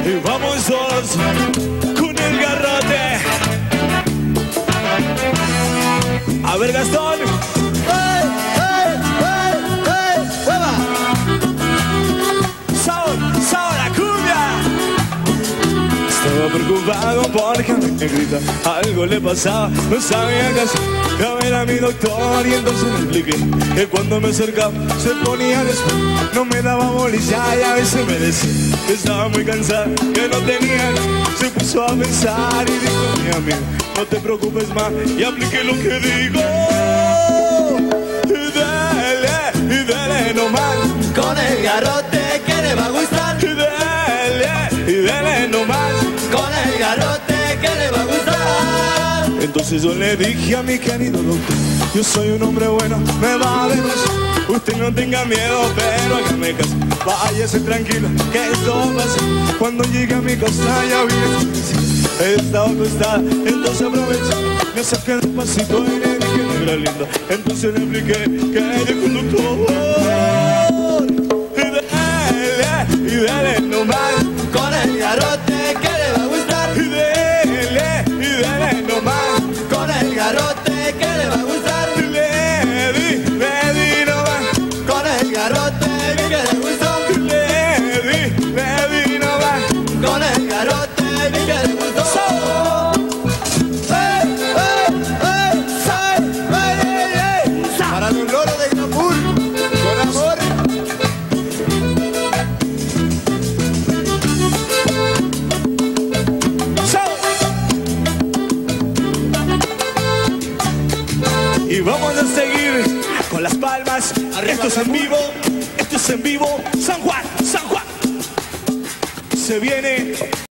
Y vamos todos con el garrote. A ver, Gastón. ¡Sabor la cumbia! Estaba preocupado porque a mi negrita algo le pasaba, no sabía qué hacer. Fui a ver a mi doctor y entonces le expliqué que cuando me acercaba se ponía después, no me daba bolilla y a veces me decía que estaba muy cansada, que no tenía. Se puso a pensar y dijo: mi amigo, no te preocupes más, y apliqué lo que digo. Y dele nomás Con el garrote que le va a gustar. y dele nomás Con el garrote que le va a gustar. Entonces yo le dije a mi querido doctor: yo soy un hombre bueno, me va a denunciar. Usted no tenga miedo, pero hágame caso, váyase tranquilo, que esto pasa. Cuando llegue a mi casa ya vi estaba acostada, entonces aproveché, me saqué el pasito y le dije: negra linda. Entonces le expliqué que dijo el doctor: y dele nomás Con el garrote que le va a gustar. y dele nomás. Con el garrote que le va a gustar. Le di nomás. Con el garrote que le gustó. Le di nomás. Con el garrote que le gustó. Para los loros de Capul, con amor. Y vamos a seguir con las palmas. Esto es en vivo, esto es en vivo. San Juan, San Juan. Se viene